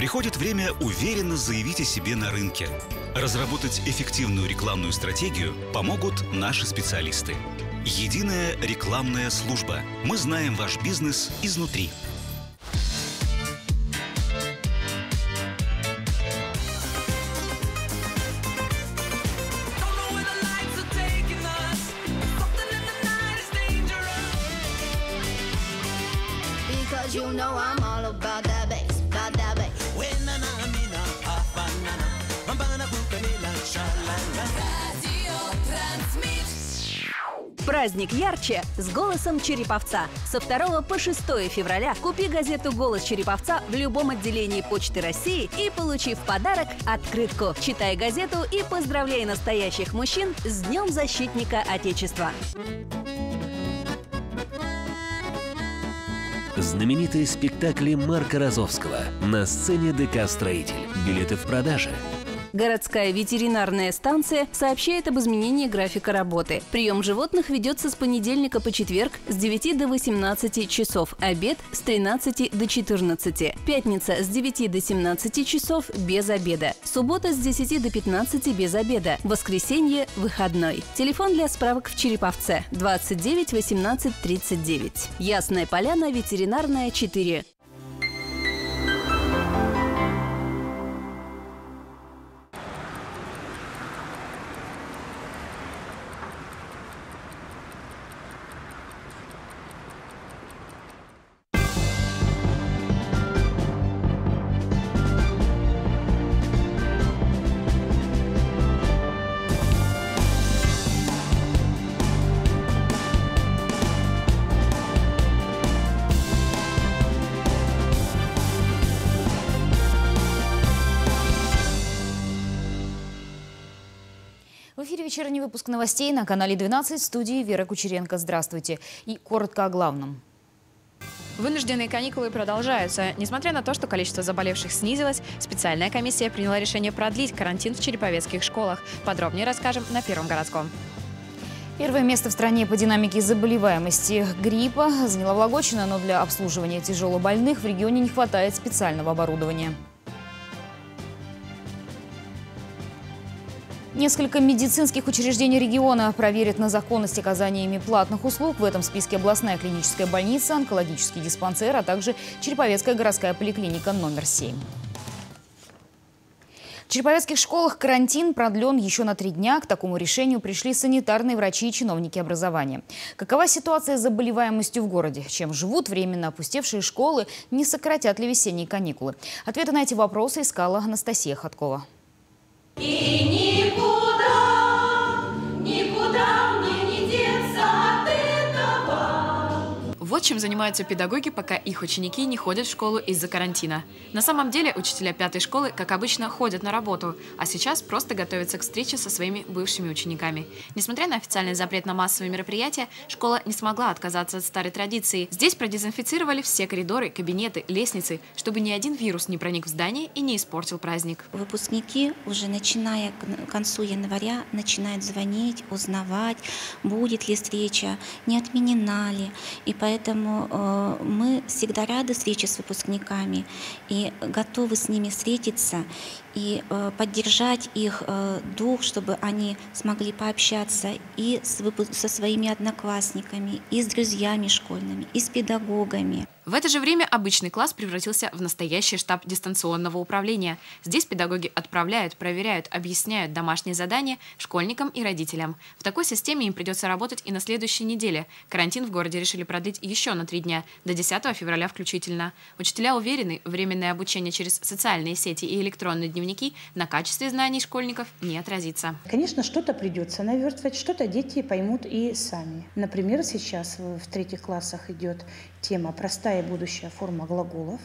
Приходит время уверенно заявить о себе на рынке. Разработать эффективную рекламную стратегию помогут наши специалисты. Единая рекламная служба. Мы знаем ваш бизнес изнутри. Праздник ярче с «Голосом Череповца». Со 2 по 6 февраля купи газету «Голос Череповца» в любом отделении Почты России и получи в подарок открытку. Читай газету и поздравляй настоящих мужчин с Днем Защитника Отечества. Знаменитые спектакли Марка Розовского на сцене ДК «Строитель». Билеты в продаже. Городская ветеринарная станция сообщает об изменении графика работы. Прием животных ведется с понедельника по четверг с 9 до 18 часов, обед с 13 до 14, пятница с 9 до 17 часов без обеда, суббота с 10 до 15 без обеда, воскресенье – выходной. Телефон для справок в Череповце 29 18 39. Ясная Поляна, ветеринарная 4. В эфире вечерний выпуск новостей на канале 12, в студии Вера Кучеренко. Здравствуйте. И коротко о главном. Вынужденные каникулы продолжаются. Несмотря на то, что количество заболевших снизилось, специальная комиссия приняла решение продлить карантин в череповецких школах. Подробнее расскажем на Первом городском. Первое место в стране по динамике заболеваемости гриппа заняла Вологодчина, но для обслуживания тяжелобольных в регионе не хватает специального оборудования. Несколько медицинских учреждений региона проверят на законность оказания ими платных услуг. В этом списке областная клиническая больница, онкологический диспансер, а также Череповецкая городская поликлиника номер 7. В череповецких школах карантин продлен еще на 3 дня. К такому решению пришли санитарные врачи и чиновники образования. Какова ситуация с заболеваемостью в городе? Чем живут временно опустевшие школы? Не сократят ли весенние каникулы? Ответы на эти вопросы искала Анастасия Ходкова. И никуда мне не деться от этого. Вот чем занимаются педагоги, пока их ученики не ходят в школу из-за карантина. На самом деле учителя 5-й школы, как обычно, ходят на работу, а сейчас просто готовятся к встрече со своими бывшими учениками. Несмотря на официальный запрет на массовые мероприятия, школа не смогла отказаться от старой традиции. Здесь продезинфицировали все коридоры, кабинеты, лестницы, чтобы ни один вирус не проник в здание и не испортил праздник. Выпускники уже начиная к концу января начинают звонить, узнавать, будет ли встреча, не отменена ли. И поэтому мы всегда рады встрече с выпускниками и готовы с ними встретиться и поддержать их дух, чтобы они смогли пообщаться и со своими одноклассниками, и с друзьями школьными, и с педагогами. В это же время обычный класс превратился в настоящий штаб дистанционного управления. Здесь педагоги отправляют, проверяют, объясняют домашние задания школьникам и родителям. В такой системе им придется работать и на следующей неделе. Карантин в городе решили продлить еще на 3 дня, до 10 февраля включительно. Учителя уверены, временное обучение через социальные сети и электронные дневники на качестве знаний школьников не отразится. Конечно, что-то придется наверстывать, что-то дети поймут и сами. Например, сейчас в 3 классах идет тема «Простая будущая форма глаголов».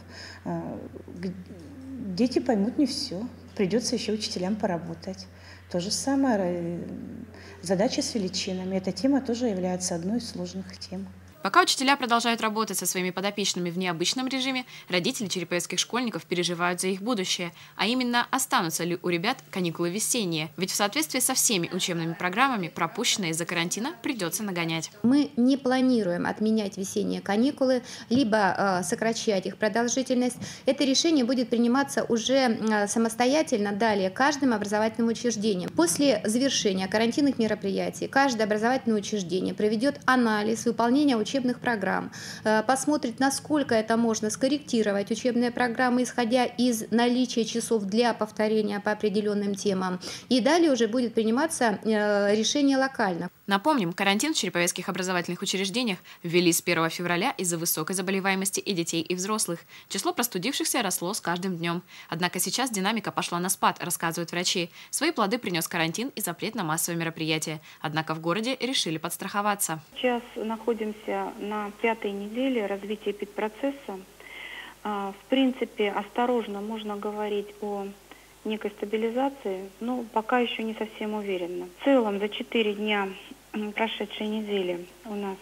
Дети поймут не все. Придется еще учителям поработать. То же самое задача с величинами. Эта тема тоже является одной из сложных тем. Пока учителя продолжают работать со своими подопечными в необычном режиме, родители череповецких школьников переживают за их будущее, а именно, останутся ли у ребят каникулы весенние. Ведь в соответствии со всеми учебными программами, пропущенные из-за карантина, придется нагонять. Мы не планируем отменять весенние каникулы, либо сокращать их продолжительность. Это решение будет приниматься уже самостоятельно далее каждым образовательным учреждением. После завершения карантинных мероприятий каждое образовательное учреждение проведет анализ выполнения учебных программ, посмотрит, насколько это можно скорректировать учебные программы, исходя из наличия часов для повторения по определенным темам. И далее уже будет приниматься решение локально. Напомним, карантин в череповецких образовательных учреждениях ввели с 1 февраля из-за высокой заболеваемости и детей, и взрослых. Число простудившихся росло с каждым днем. Однако сейчас динамика пошла на спад, рассказывают врачи. Свои плоды принес карантин и запрет на массовые мероприятия. Однако в городе решили подстраховаться. Сейчас находимся на 5-й неделе развития эпидпроцесса. В принципе, осторожно можно говорить о некой стабилизации, но пока еще не совсем уверенно. В целом, за 4 дня прошедшей недели у нас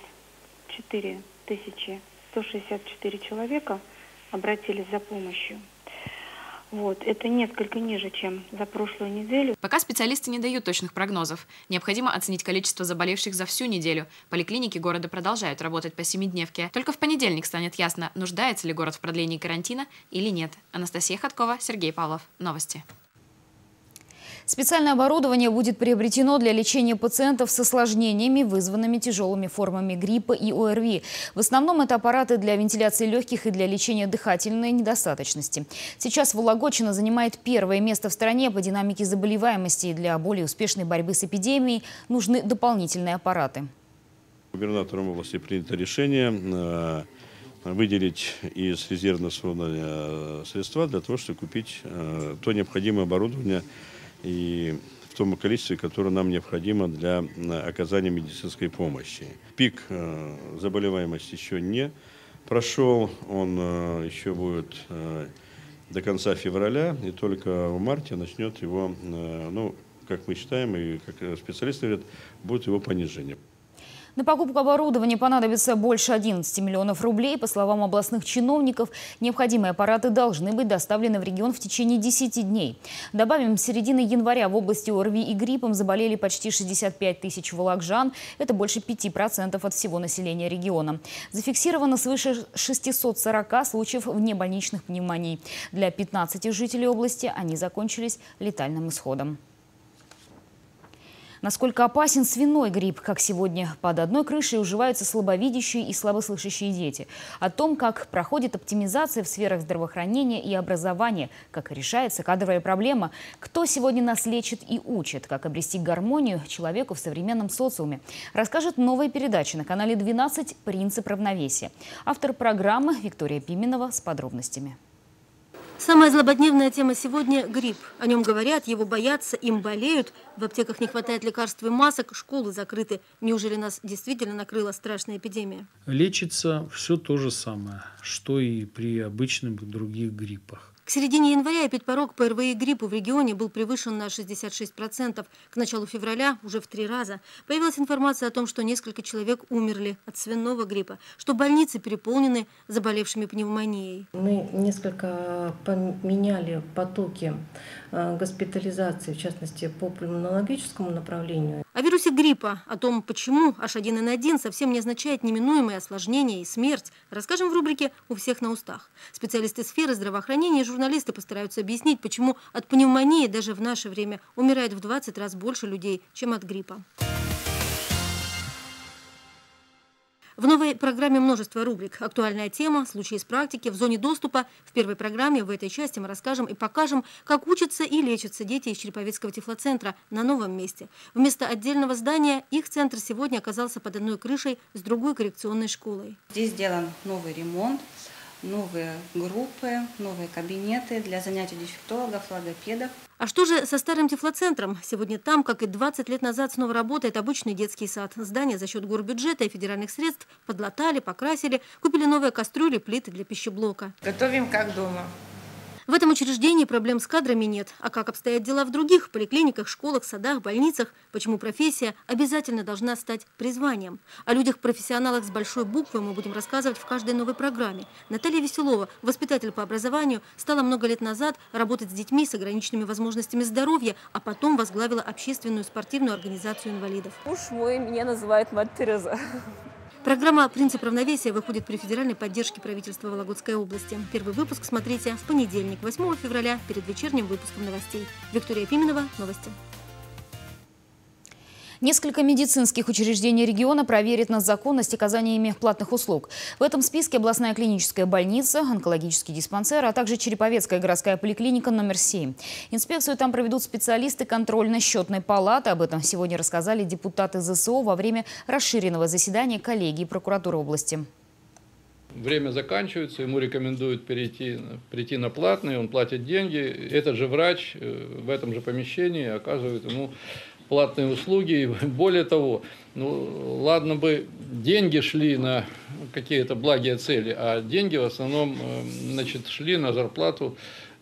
4164 человека обратились за помощью. Это несколько ниже, чем за прошлую неделю. Пока специалисты не дают точных прогнозов. Необходимо оценить количество заболевших за всю неделю. Поликлиники города продолжают работать по 7-дневке. Только в понедельник станет ясно, нуждается ли город в продлении карантина или нет. Анастасия Ходкова, Сергей Павлов. Новости. Специальное оборудование будет приобретено для лечения пациентов с осложнениями, вызванными тяжелыми формами гриппа и ОРВИ. В основном это аппараты для вентиляции легких и для лечения дыхательной недостаточности. Сейчас Вологодчина занимает первое место в стране по динамике заболеваемости. И для более успешной борьбы с эпидемией нужны дополнительные аппараты. Губернатором области принято решение выделить из резервного фонда средства для того, чтобы купить то необходимое оборудование и в том количестве, которое нам необходимо для оказания медицинской помощи. Пик заболеваемости еще не прошел, он еще будет до конца февраля, и только в марте начнет его, как мы считаем, и как специалисты говорят, будет его понижение. На покупку оборудования понадобится больше 11 миллионов рублей. По словам областных чиновников, необходимые аппараты должны быть доставлены в регион в течение 10 дней. Добавим, с середины января в области ОРВИ и гриппом заболели почти 65 тысяч волокжан. Это больше 5% от всего населения региона. Зафиксировано свыше 640 случаев внебольничных пневмоний. Для 15 жителей области они закончились летальным исходом. Насколько опасен свиной грипп, как сегодня под одной крышей уживаются слабовидящие и слабослышащие дети. О том, как проходит оптимизация в сферах здравоохранения и образования, как решается кадровая проблема, кто сегодня нас лечит и учит, как обрести гармонию человеку в современном социуме, расскажет новая передача на канале 12 «Принцип равновесия». Автор программы Виктория Пименова с подробностями. Самая злободневная тема сегодня – грипп. О нем говорят, его боятся, им болеют. В аптеках не хватает лекарств и масок, школы закрыты. Неужели нас действительно накрыла страшная эпидемия? Лечится все то же самое, что и при обычных других гриппах. К середине января эпидпорог по РВИ и гриппу в регионе был превышен на 66%. К началу февраля уже в 3 раза. Появилась информация о том, что несколько человек умерли от свиного гриппа, что больницы переполнены заболевшими пневмонией. Мы несколько поменяли потоки госпитализации, в частности, по пульмонологическому направлению. О вирусе гриппа, о том, почему H1N1 совсем не означает неминуемые осложнения и смерть, расскажем в рубрике «У всех на устах». Специалисты сферы здравоохранения и журналисты постараются объяснить, почему от пневмонии даже в наше время умирает в 20 раз больше людей, чем от гриппа. В новой программе множество рубрик. Актуальная тема, случаи из практики, в зоне доступа. В первой программе в этой части мы расскажем и покажем, как учатся и лечатся дети из Череповецкого тифлоцентра на новом месте. Вместо отдельного здания их центр сегодня оказался под одной крышей с другой коррекционной школой. Здесь сделан новый ремонт, новые группы, новые кабинеты для занятий дефектологов, логопедов. А что же со старым тифлоцентром? Сегодня там, как и 20 лет назад, снова работает обычный детский сад. Здание за счет горбюджета и федеральных средств подлатали, покрасили, купили новые кастрюли, плиты для пищеблока. Готовим как дома. В этом учреждении проблем с кадрами нет. А как обстоят дела в других поликлиниках, школах, садах, больницах? Почему профессия обязательно должна стать призванием? О людях-профессионалах с большой буквы мы будем рассказывать в каждой новой программе. Наталья Веселова, воспитатель по образованию, стала много лет назад работать с детьми с ограниченными возможностями здоровья, а потом возглавила общественную спортивную организацию инвалидов. Муж мой меня называет мать Тереза. Программа «Принцип равновесия» выходит при федеральной поддержке правительства Вологодской области. Первый выпуск смотрите в понедельник, 8 февраля, перед вечерним выпуском новостей. Виктория Пименова, новости. Несколько медицинских учреждений региона проверят на законность оказания ими платных услуг. В этом списке областная клиническая больница, онкологический диспансер, а также Череповецкая городская поликлиника номер 7. Инспекцию там проведут специалисты контрольно-счетной палаты. Об этом сегодня рассказали депутаты ЗСО во время расширенного заседания коллегии прокуратуры области. Время заканчивается, ему рекомендуют прийти на платный, он платит деньги. Этот же врач в этом же помещении оказывает ему платные услуги. Более того, ладно бы деньги шли на какие-то благие цели, а деньги в основном шли на зарплату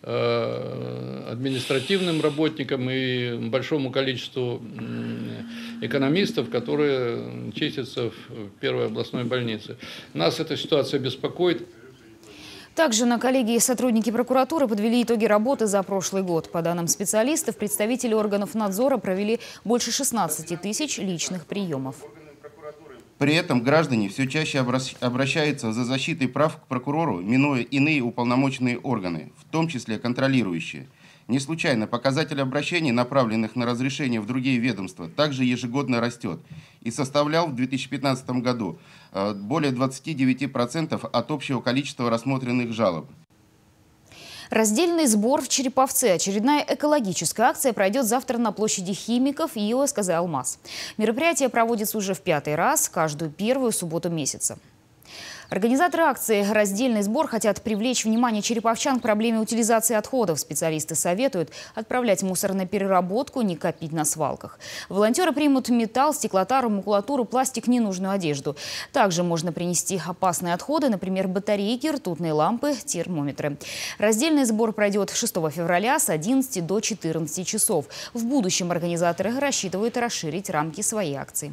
административным работникам и большому количеству экономистов, которые чистятся в первой областной больнице. Нас эта ситуация беспокоит. Также на коллегии сотрудники прокуратуры подвели итоги работы за прошлый год. По данным специалистов, представители органов надзора провели больше 16 тысяч личных приемов. При этом граждане все чаще обращаются за защитой прав к прокурору, минуя иные уполномоченные органы, в том числе контролирующие. Не случайно показатель обращений, направленных на разрешение в другие ведомства, также ежегодно растет и составлял в 2015 году более 29% от общего количества рассмотренных жалоб. Раздельный сбор в Череповце. Очередная экологическая акция пройдет завтра на площади Химиков и ОСКЗ «Алмаз». Мероприятие проводится уже в 5-й раз, каждую первую субботу месяца. Организаторы акции «Раздельный сбор» хотят привлечь внимание череповчан к проблеме утилизации отходов. Специалисты советуют отправлять мусор на переработку, не копить на свалках. Волонтеры примут металл, стеклотару, макулатуру, пластик, ненужную одежду. Также можно принести опасные отходы, например, батарейки, ртутные лампы, термометры. Раздельный сбор пройдет 6 февраля с 11 до 14 часов. В будущем организаторы рассчитывают расширить рамки своей акции.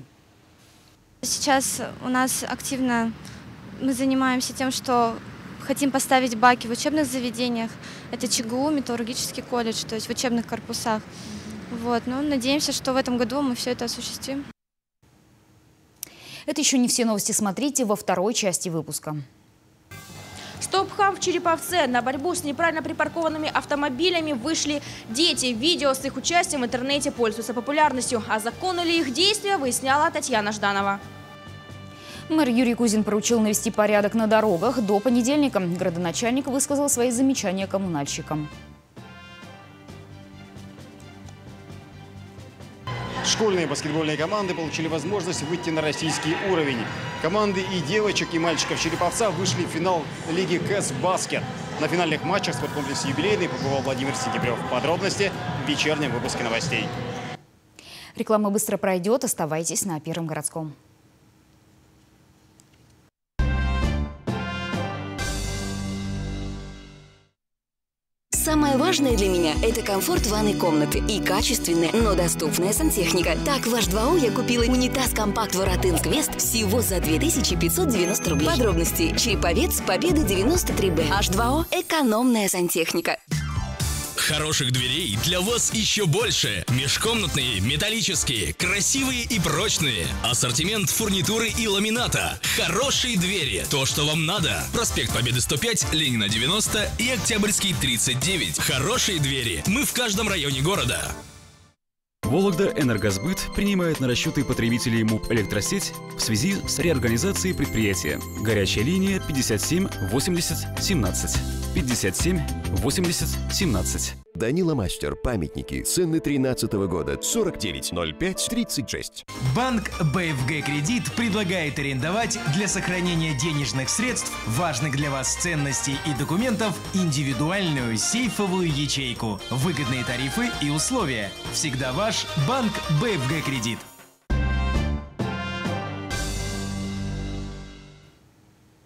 Сейчас у нас активно мы занимаемся тем, что хотим поставить баки в учебных заведениях. Это ЧГУ, металлургический колледж, то есть в учебных корпусах. Надеемся, что в этом году мы все это осуществим. Это еще не все новости. Смотрите во второй части выпуска. Стоп-хам в Череповце. На борьбу с неправильно припаркованными автомобилями вышли дети. Видео с их участием в интернете пользуются популярностью. А законны ли их действия, выясняла Татьяна Жданова. Мэр Юрий Кузин поручил навести порядок на дорогах до понедельника. Градоначальник высказал свои замечания коммунальщикам. Школьные баскетбольные команды получили возможность выйти на российский уровень. Команды и девочек, и мальчиков Череповца вышли в финал лиги КЭС «Баскет». На финальных матчах в спорткомплексе «Юбилейный» побывал Владимир Сентябрев. Подробности в вечернем выпуске новостей. Реклама быстро пройдет. Оставайтесь на Первом городском. Самое важное для меня – это комфорт ванной комнаты и качественная, но доступная сантехника. Так в H2O я купила унитаз компакт Воротынск Квест всего за 2590 рублей. Подробности: Череповец, Победа, 93Б. H2O – экономная сантехника. Хороших дверей для вас еще больше. Межкомнатные, металлические, красивые и прочные. Ассортимент фурнитуры и ламината. Хорошие двери. То, что вам надо. Проспект Победы 105, Ленина 90 и Октябрьский 39. Хорошие двери. Мы в каждом районе города. Вологда Энергосбыт принимает на расчеты потребителей МУП «Электросеть» в связи с реорганизацией предприятия. Горячая линия 57 80 17. 57 80 17. Данила Мастер. Памятники. Цены 2013 года. 490536. Банк БФГ Кредит предлагает арендовать для сохранения денежных средств, важных для вас ценностей и документов, индивидуальную сейфовую ячейку. Выгодные тарифы и условия. Всегда ваш Банк БФГ Кредит. В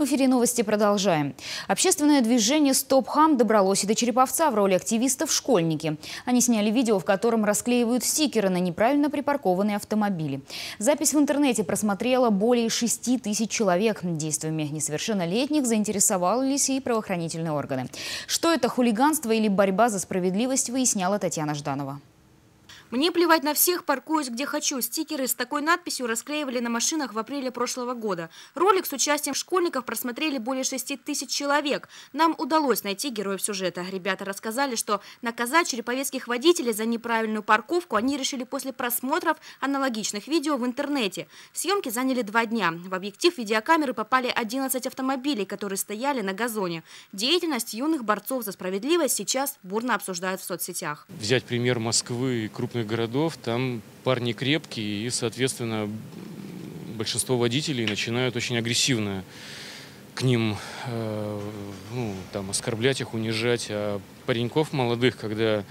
В эфире новости продолжаем. Общественное движение «Стоп-хам» добралось и до Череповца в роли активистов-школьники. Они сняли видео, в котором расклеивают стикеры на неправильно припаркованные автомобили. Запись в интернете просмотрела более 6 тысяч человек. Действиями несовершеннолетних заинтересовались и правоохранительные органы. Что это, хулиганство или борьба за справедливость, выясняла Татьяна Жданова. «Мне плевать на всех, паркуюсь где хочу». Стикеры с такой надписью расклеивали на машинах в апреле прошлого года. Ролик с участием школьников просмотрели более 6 тысяч человек. Нам удалось найти героев сюжета. Ребята рассказали, что наказать череповецких водителей за неправильную парковку они решили после просмотров аналогичных видео в интернете. Съемки заняли 2 дня. В объектив видеокамеры попали 11 автомобилей, которые стояли на газоне. Деятельность юных борцов за справедливость сейчас бурно обсуждают в соцсетях. Взять пример Москвы и крупных городов, там парни крепкие, и, соответственно, большинство водителей начинают очень агрессивно к ним оскорблять их, унижать. А пареньков молодых, когда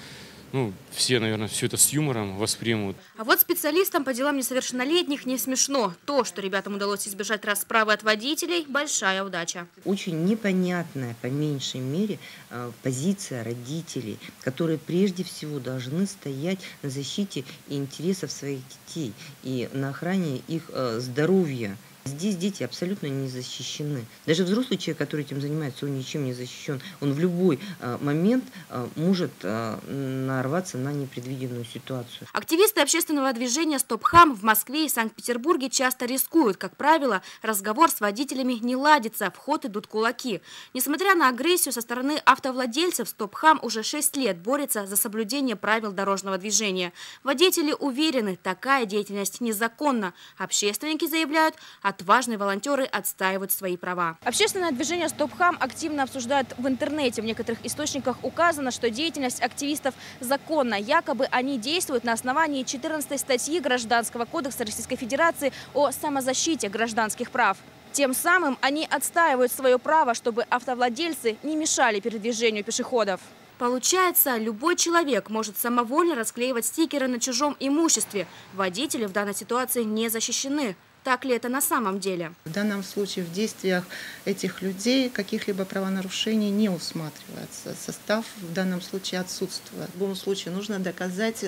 все, наверное, все это с юмором воспримут. А вот специалистам по делам несовершеннолетних не смешно. То, что ребятам удалось избежать расправы от водителей – большая удача. Очень непонятная, по меньшей мере, позиция родителей, которые прежде всего должны стоять на защите интересов своих детей и на охране их здоровья. Здесь дети абсолютно не защищены. Даже взрослый человек, который этим занимается, он ничем не защищен. Он в любой момент может нарваться на непредвиденную ситуацию. Активисты общественного движения «Стоп-хам» в Москве и Санкт-Петербурге часто рискуют. Как правило, разговор с водителями не ладится, в ход идут кулаки. Несмотря на агрессию со стороны автовладельцев, «Стоп-хам» уже 6 лет борется за соблюдение правил дорожного движения. Водители уверены, такая деятельность незаконна. Общественники заявляют, отважные волонтеры отстаивают свои права. Общественное движение «Стоп-хам» активно обсуждают в интернете. В некоторых источниках указано, что деятельность активистов законна. Якобы они действуют на основании 14 статьи Гражданского кодекса Российской Федерации о самозащите гражданских прав. Тем самым они отстаивают свое право, чтобы автовладельцы не мешали передвижению пешеходов. Получается, любой человек может самовольно расклеивать стикеры на чужом имуществе. Водители в данной ситуации не защищены. Так ли это на самом деле? В данном случае в действиях этих людей каких-либо правонарушений не усматривается. Состав в данном случае отсутствует. В любом случае нужно доказать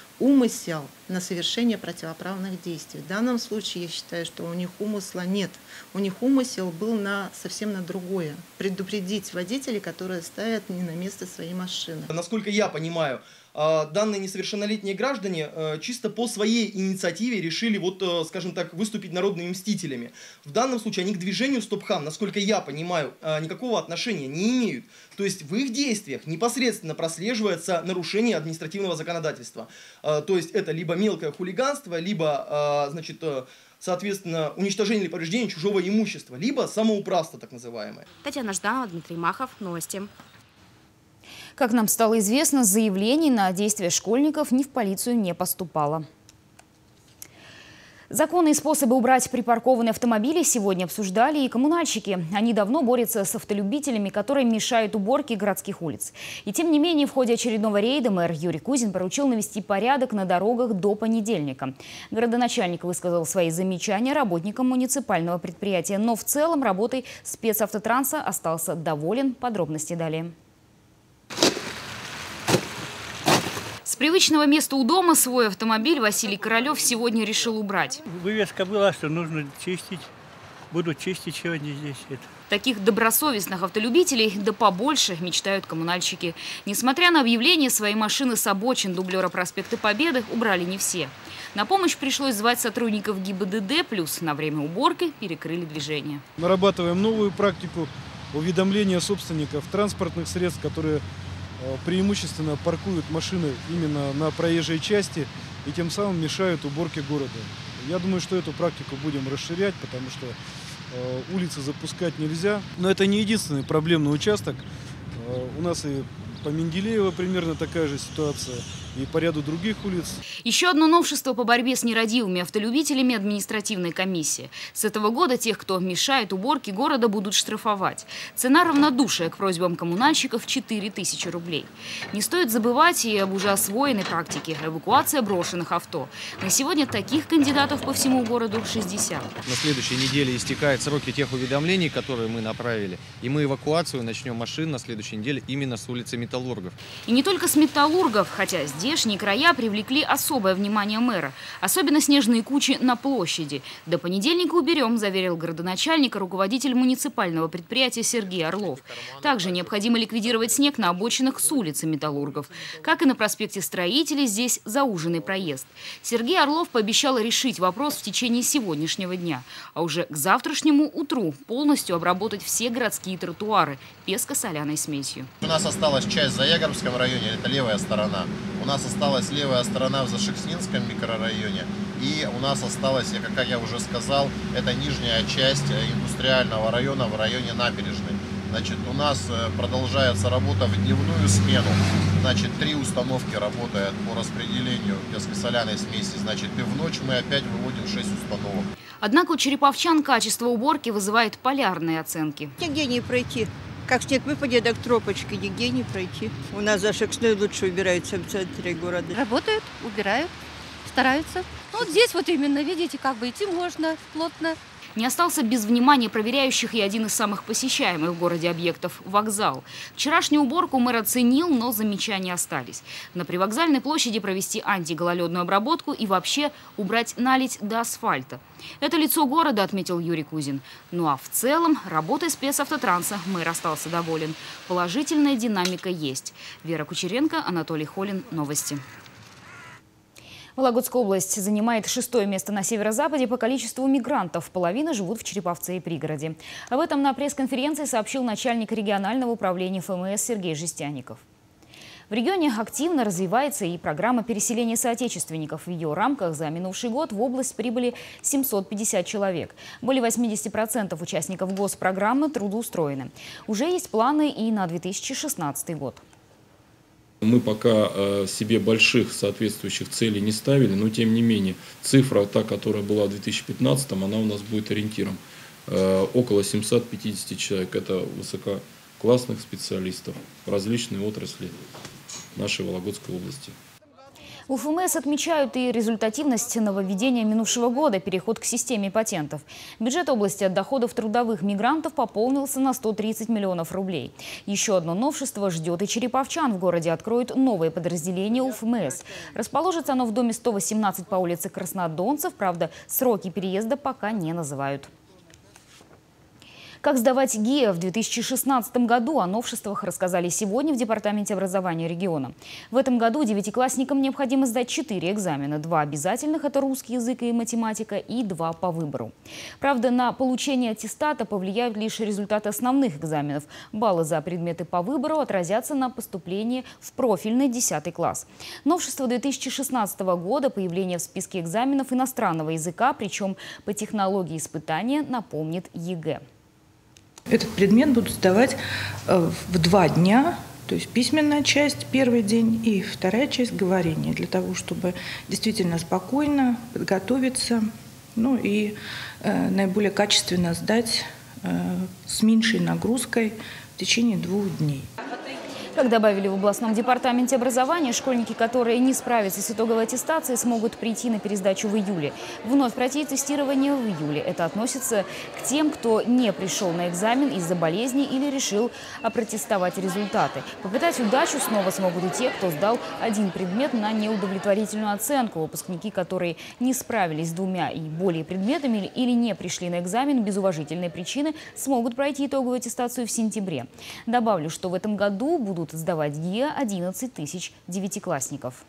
умысел на совершение противоправных действий. В данном случае я считаю, что у них умысла нет. У них умысел был совсем на другое. Предупредить водителей, которые ставят не на место своей машины. Насколько я понимаю, данные несовершеннолетние граждане чисто по своей инициативе решили, скажем так, выступить народными мстителями. В данном случае они к движению «Стоп-хам», насколько я понимаю, никакого отношения не имеют. То есть в их действиях непосредственно прослеживается нарушение административного законодательства. То есть это либо мелкое хулиганство, либо, соответственно, уничтожение или повреждение чужого имущества, либо самоуправство так называемое. Татьяна Жданова, Дмитрий Махов. Новости. Как нам стало известно, заявлений на действия школьников ни в полицию не поступало. Законы и способы убрать припаркованные автомобили сегодня обсуждали и коммунальщики. Они давно борются с автолюбителями, которые мешают уборке городских улиц. И тем не менее, в ходе очередного рейда мэр Юрий Кузин поручил навести порядок на дорогах до понедельника. Городоначальник высказал свои замечания работникам муниципального предприятия. Но в целом работой спецавтотранса остался доволен. Подробности далее. С привычного места у дома свой автомобиль Василий Королев сегодня решил убрать. Вывеска была, что нужно чистить. Буду чистить сегодня здесь это. Таких добросовестных автолюбителей да побольше, мечтают коммунальщики. Несмотря на объявление, свои машины с обочин дублера проспекта Победы убрали не все. На помощь пришлось звать сотрудников ГИБДД, плюс на время уборки перекрыли движение. Нарабатываем новую практику уведомления собственников транспортных средств, которые преимущественно паркуют машины именно на проезжей части и тем самым мешают уборке города. Я думаю, что эту практику будем расширять, потому что улицы запускать нельзя. Но это не единственный проблемный участок. У нас и по Менделеево примерно такая же ситуация. и по ряду других улиц. Еще одно новшество по борьбе с нерадивыми автолюбителями – административная комиссия. С этого года тех, кто мешает уборке города, будут штрафовать. Цена равнодушия к просьбам коммунальщиков – 4000 рублей. Не стоит забывать и об уже освоенной практике – эвакуация брошенных авто. На сегодня таких кандидатов по всему городу 60. На следующей неделе истекают сроки тех уведомлений, которые мы направили. И мы эвакуацию начнем машин на следующей неделе именно с улицы Металлургов. И не только с Металлургов, хотя здешние края привлекли особое внимание мэра. Особенно снежные кучи на площади. До понедельника уберем, заверил городоначальник, руководитель муниципального предприятия Сергей Орлов. Также необходимо ликвидировать снег на обочинах с улицы Металлургов. Как и на проспекте Строителей, здесь зауженный проезд. Сергей Орлов пообещал решить вопрос в течение сегодняшнего дня. А уже к завтрашнему утру полностью обработать все городские тротуары песко-соляной смесью. У нас осталась часть в Заягорском районе, это левая сторона. У нас осталась левая сторона в Зашекснинском микрорайоне. И у нас осталась, как я уже сказал, это нижняя часть индустриального района в районе набережной. Значит, у нас продолжается работа в дневную смену. Значит, 3 установки работают по распределению песко-соляной смеси. Значит, и в ночь мы опять выводим 6 установок. Однако у череповчан качество уборки вызывает полярные оценки. Нигде не пройти. Как снег выпадет, так тропочки, нигде не пройти. У нас за Шексной лучше убираются в центре города. Работают, убирают, стараются. Вот здесь вот именно, видите, как бы идти можно плотно. Не остался без внимания проверяющих и один из самых посещаемых в городе объектов – вокзал. Вчерашнюю уборку мэр оценил, но замечания остались. На привокзальной площади провести антигололедную обработку и вообще убрать наледь до асфальта. Это лицо города, отметил Юрий Кузин. Ну а в целом работой спецавтотранса мэр остался доволен. Положительная динамика есть. Вера Кучеренко, Анатолий Холин. Новости. Вологодская область занимает 6-е место на северо-западе по количеству мигрантов. Половина живут в Череповце и пригороде. Об этом на пресс-конференции сообщил начальник регионального управления ФМС Сергей Жестяников. В регионе активно развивается и программа переселения соотечественников. В ее рамках за минувший год в область прибыли 750 человек. Более 80% участников госпрограммы трудоустроены. Уже есть планы и на 2016 год. Мы пока себе больших соответствующих целей не ставили, но тем не менее цифра, та, которая была в 2015, она у нас будет ориентиром. Около 750 человек. Это высококлассных специалистов в различные отрасли нашей Вологодской области. У ФМС отмечают и результативность нововведения минувшего года – переход к системе патентов. Бюджет области от доходов трудовых мигрантов пополнился на 130 миллионов рублей. Еще одно новшество ждет и череповчан. В городе откроют новое подразделение УФМС. Расположится оно в доме 118 по улице Краснодонцев. Правда, сроки переезда пока не называют. Как сдавать ГИА в 2016 году, о новшествах рассказали сегодня в Департаменте образования региона. В этом году девятиклассникам необходимо сдать 4 экзамена. 2 обязательных – это русский язык и математика, и 2 по выбору. Правда, на получение аттестата повлияют лишь результаты основных экзаменов. Баллы за предметы по выбору отразятся на поступлении в профильный 10 класс. Новшество 2016 года – появление в списке экзаменов иностранного языка, причем по технологии испытания напомнит ЕГЭ. Этот предмет будут сдавать в 2 дня, то есть письменная часть первый день и вторая часть говорения, для того, чтобы действительно спокойно подготовиться, ну и наиболее качественно сдать с меньшей нагрузкой в течение 2 дней. Как добавили в областном департаменте образования, школьники, которые не справятся с итоговой аттестацией, смогут прийти на пересдачу в июле. Вновь пройти тестирование в июле. Это относится к тем, кто не пришел на экзамен из-за болезни или решил опротестовать результаты. Попытать удачу снова смогут и те, кто сдал 1 предмет на неудовлетворительную оценку. Выпускники, которые не справились с 2 и более предметами или не пришли на экзамен без уважительной причины, смогут пройти итоговую аттестацию в сентябре. Добавлю, что в этом году будут сдавать ГИА 11 тысяч девятиклассников.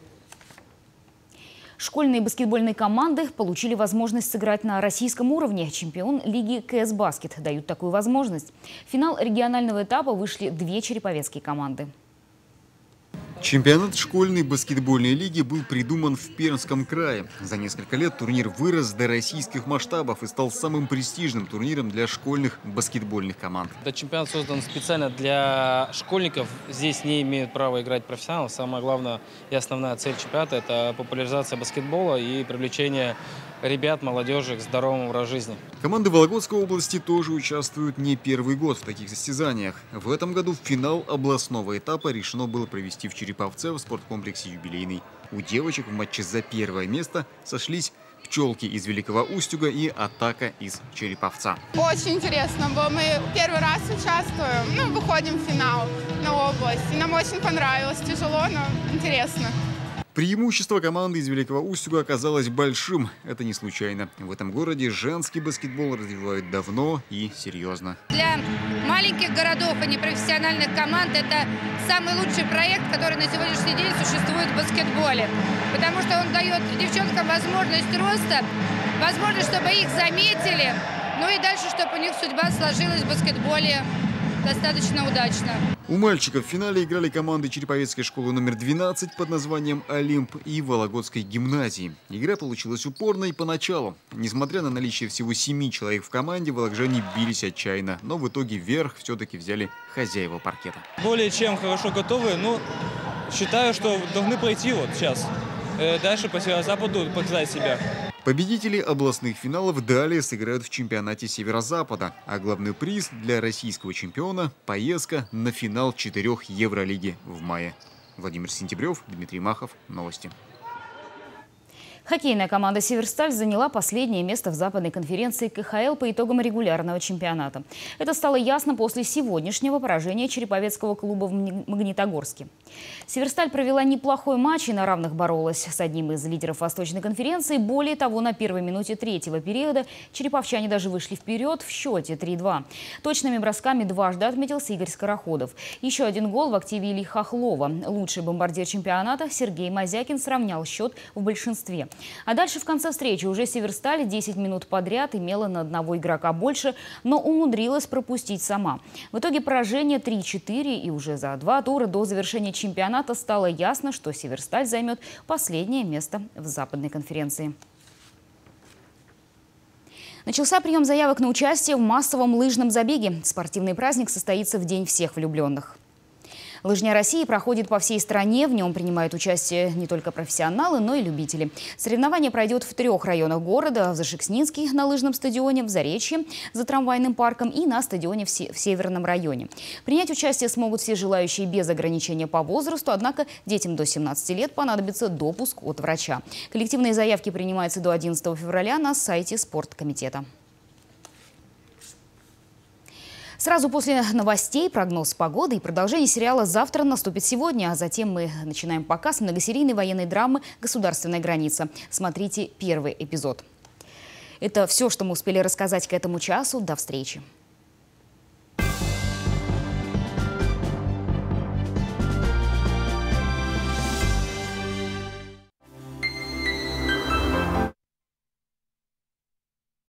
Школьные баскетбольные команды получили возможность сыграть на российском уровне. Чемпион лиги КС Баскет дают такую возможность. В финал регионального этапа вышли 2 череповецкие команды. Чемпионат школьной баскетбольной лиги был придуман в Пермском крае. За несколько лет турнир вырос до российских масштабов и стал самым престижным турниром для школьных баскетбольных команд. Этот чемпионат создан специально для школьников. Здесь не имеют права играть профессионалы. Самая главная и основная цель чемпионата – это популяризация баскетбола и привлечение ребят, молодежи к здоровому образу жизни. Команды Вологодской области тоже участвуют не первый год в таких состязаниях. В этом году финал областного этапа решено было провести в Череповце в спорткомплексе «Юбилейный». У девочек в матче за первое место сошлись «Пчелки» из Великого Устюга и «Атака» из Череповца. Очень интересно было. Мы первый раз участвуем, выходим в финал на область. И нам очень понравилось. Тяжело, но интересно. Преимущество команды из Великого Устюга оказалось большим. Это не случайно. В этом городе женский баскетбол развивают давно и серьезно. Для маленьких городов и непрофессиональных команд это самый лучший проект, который на сегодняшний день существует в баскетболе. Потому что он дает девчонкам возможность роста, возможность, чтобы их заметили, ну и дальше, чтобы у них судьба сложилась в баскетболе достаточно удачно. У мальчиков в финале играли команды Череповецкой школы номер 12 под названием «Олимп» и Вологодской гимназии. Игра получилась упорной поначалу. Несмотря на наличие всего 7 человек в команде, вологоджане бились отчаянно. Но в итоге верх все-таки взяли хозяева паркета. Более чем хорошо готовы. Считаю, что должны пройти сейчас. Дальше по Северо-Западу показать себя. Победители областных финалов далее сыграют в чемпионате Северо-Запада. А главный приз для российского чемпиона – поездка на финал 4 Евролиги в мае. Владимир Сентябрев, Дмитрий Махов. Новости. Хоккейная команда «Северсталь» заняла последнее место в западной конференции КХЛ по итогам регулярного чемпионата. Это стало ясно после сегодняшнего поражения Череповецкого клуба в Магнитогорске. «Северсталь» провела неплохой матч и на равных боролась с одним из лидеров Восточной конференции. Более того, на первой минуте третьего периода череповчане даже вышли вперед в счете 3-2. Точными бросками дважды отметился Игорь Скороходов. Еще один гол в активе Ильи Хохлова. Лучший бомбардир чемпионата Сергей Мазякин сравнял счет в большинстве. А дальше в конце встречи уже «Северсталь» 10 минут подряд имела на одного игрока больше, но умудрилась пропустить сама. В итоге поражение 3-4, и уже за 2 тура до завершения чемпионата стало ясно, что «Северсталь» займет последнее место в западной конференции. Начался прием заявок на участие в массовом лыжном забеге. Спортивный праздник состоится в День всех влюбленных. Лыжня России проходит по всей стране. В нем принимают участие не только профессионалы, но и любители. Соревнование пройдет в 3 районах города: в Зашекснинске на лыжном стадионе, в Заречье за трамвайным парком и на стадионе в Северном районе. Принять участие смогут все желающие без ограничения по возрасту, однако детям до 17 лет понадобится допуск от врача. Коллективные заявки принимаются до 11 февраля на сайте спорткомитета. Сразу после новостей прогноз погоды и продолжение сериала «Завтра наступит сегодня». А затем мы начинаем показ многосерийной военной драмы «Государственная граница». Смотрите первый эпизод. Это все, что мы успели рассказать к этому часу. До встречи.